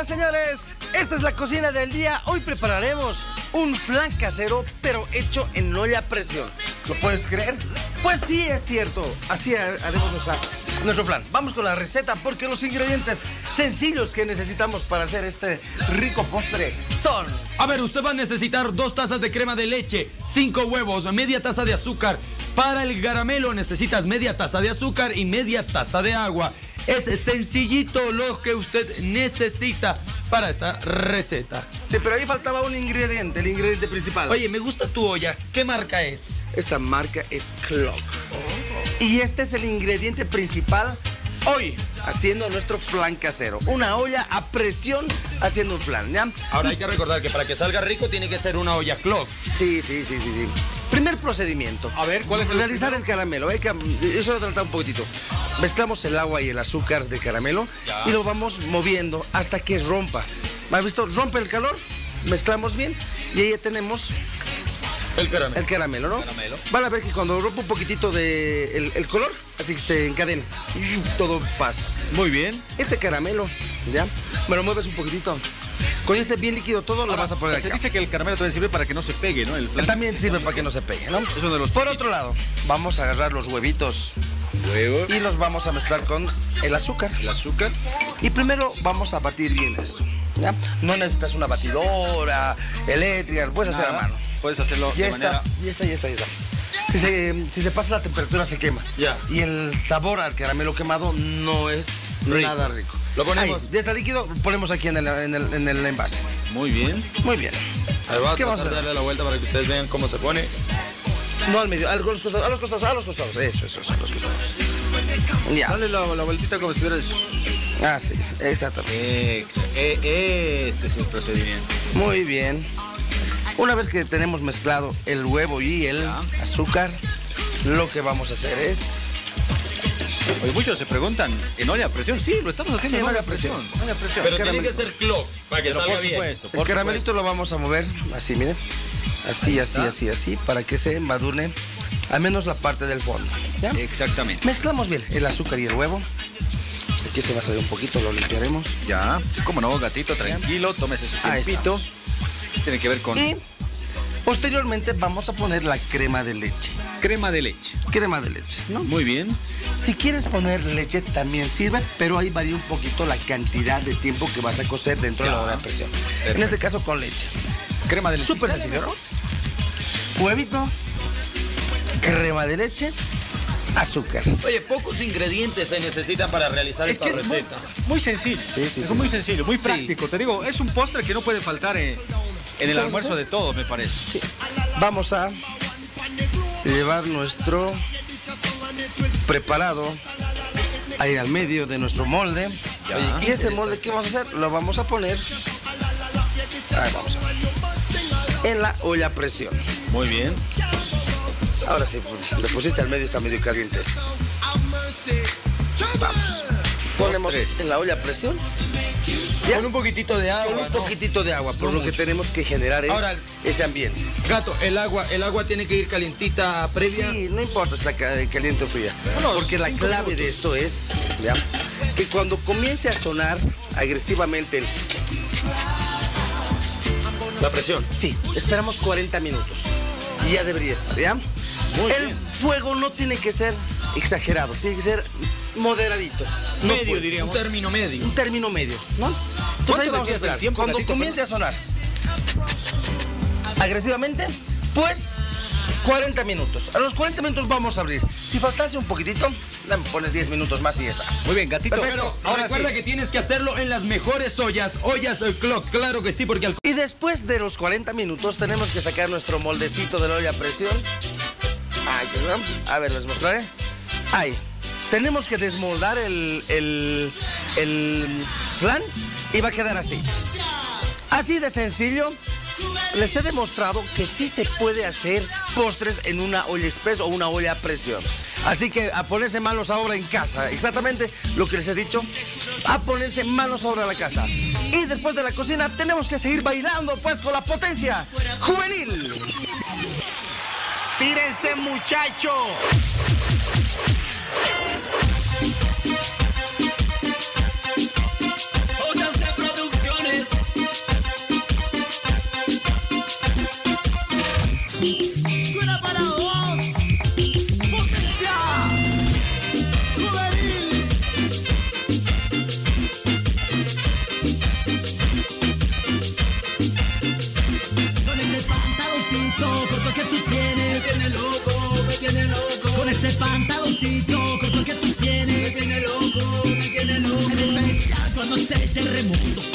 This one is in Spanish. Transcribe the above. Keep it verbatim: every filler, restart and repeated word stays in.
Señoras, señores, esta es la cocina del día. Hoy prepararemos un flan casero, pero hecho en olla a presión. ¿Lo puedes creer? Pues sí, es cierto. Así haremos nuestra, nuestro flan. Vamos con la receta porque los ingredientes sencillos que necesitamos para hacer este rico postre son... A ver, usted va a necesitar dos tazas de crema de leche, cinco huevos, media taza de azúcar. Para el caramelo necesitas media taza de azúcar y media taza de agua. Es sencillito lo que usted necesita para esta receta. Sí, pero ahí faltaba un ingrediente, el ingrediente principal. Oye, me gusta tu olla. ¿Qué marca es? Esta marca es Clock. Oh. Y este es el ingrediente principal hoy, haciendo nuestro flan casero. Una olla a presión haciendo un flan, ¿ya? Ahora hay que recordar que para que salga rico tiene que ser una olla Clock. Sí, sí, sí, sí, sí. Primer procedimiento. A ver, ¿cuál es el Realizar primero? el caramelo. Hay que, eso lo tratar un poquitito. Mezclamos el agua y el azúcar de caramelo ya. Y lo vamos moviendo hasta que rompa. ¿Has visto? Rompe el calor, mezclamos bien y ahí ya tenemos... El caramelo. El caramelo, ¿no? Caramelo. Van a ver que cuando rompe un poquitito de el, el color, así que se encadena. Todo pasa. Muy bien. Este caramelo, ¿ya? Me lo mueves un poquitito. Con este bien líquido todo lo Ahora, vas a poner se acá. dice que el caramelo también sirve para que no se pegue, ¿no? El flan. También sirve para que no se pegue, ¿no? Es uno de los Por truquitos. otro lado, vamos a agarrar los huevitos Huevo, y los vamos a mezclar con el azúcar. el azúcar. Y primero vamos a batir bien esto, ¿ya? No necesitas una batidora eléctrica, lo puedes hacer a Nada. mano. Puedes hacerlo Ya de está, manera... ya está, ya está, ya está. Si se, si se pasa la temperatura se quema. Ya. Y el sabor al caramelo quemado no es Rico. nada rico. Lo ponemos. Ahí, ya está líquido, lo ponemos aquí en el, en el, en el envase. Muy bien. Muy bien. Ahí va a ¿Qué vamos a tratar de hacer? darle la vuelta para que ustedes vean cómo se pone. No al medio, a los costados, a los costados, a los costados. Eso, eso, eso, a los costados. Ya. Dale la, la vueltita como si estuvieras... Ah, sí, exactamente. Ex- eh, Este es el procedimiento. Muy bien. Una vez que tenemos mezclado el huevo y el Ya. azúcar, lo que vamos a hacer es... Oye, muchos se preguntan, ¿en olla a presión? Sí, lo estamos haciendo Sí, en en olla a olla a presión. presión. Olla a presión. Pero caramelo. tiene que ser Clock para que Pero salga por bien. supuesto, El por caramelito lo vamos a mover así, miren. Así, así, está. así, así, para que se embadurne al menos la parte del fondo. ¿Ya? supuesto. Exactamente. Mezclamos bien el azúcar y el huevo. Aquí se va a salir un poquito, lo limpiaremos. Ya, cómo no, gatito, tranquilo, tómese su Ahí tiempito. Tiene que ver con Y posteriormente vamos a poner la crema de leche. crema de leche. Crema de leche, ¿no? Muy bien. Si quieres poner leche también sirve, pero ahí varía un poquito la cantidad de tiempo que vas a cocer dentro de la Ya. olla de presión. Perfecto. En este caso con leche. Crema de leche. Súper sencillo, ¿no? Huevito, crema de leche, azúcar. Oye, pocos ingredientes se necesitan para realizar Es esta que es muy, receta. muy sencillo. Sí, sí, es sí. muy sencillo, muy Sí. práctico. Te digo, es un postre que no puede faltar en, en el ¿Cómo almuerzo se? de todos, me parece. Sí. Vamos a llevar nuestro preparado ahí al medio de nuestro molde. Ya. Oye, y este molde, ¿qué vamos a hacer? Lo vamos a poner ahí vamos a ver. En la olla a presión. Muy bien. Ahora sí, pues, le pusiste al medio, está medio caliente esto. Vamos. Ponemos tres. en la olla a presión Ya. Con un poquitito de agua, con un ¿no? poquitito de agua, por No lo que mucho. tenemos que generar es Ahora- ese ambiente. Gato, el agua, el agua tiene que ir calientita previa. Sí, no importa si está ca- caliente o fría. Unos Porque la cinco clave minutos. de esto es, ¿ya? Que cuando comience a sonar agresivamente el... La presión. Sí, esperamos cuarenta minutos. Y ya debería estar, ¿ya? Muy el bien. fuego no tiene que ser exagerado, tiene que ser moderadito. No Medio, fuerte. diríamos. Un término medio. Un término medio, ¿no? Entonces ¿Cuánto ahí vamos a decías esperar. el tiempo, Cuando gatito, comience a sonar agresivamente, pues cuarenta minutos. A los cuarenta minutos vamos a abrir. Si faltase un poquitito, le pones diez minutos más y ya está. Muy bien, gatito. Perfecto. Ahora Recuerda sí. que tienes que hacerlo en las mejores ollas. Ollas eh, Clock, claro que sí, porque al... Y después de los cuarenta minutos tenemos que sacar nuestro moldecito de la olla a presión. Ahí, ¿verdad? A ver, les mostraré. Ahí. Tenemos que desmoldar el, el, el flan y va a quedar así. Así de sencillo. Les he demostrado que sí se puede hacer postres en una olla express o una olla a presión. Así que a ponerse manos a obra en casa. Exactamente lo que les he dicho. A ponerse manos a obra en la casa. Y después de la cocina tenemos que seguir bailando pues con la potencia juvenil. ¡Tírense, muchachos! Jódanse, producción. Suena para vos. Potencia juvenil. Con ese pantaloncito corto que tú tienes, me tiene loco, me tiene loco. Con ese pantaloncito corto que tú tienes, me tiene loco, me tiene loco. En especial cuando se el terremoto.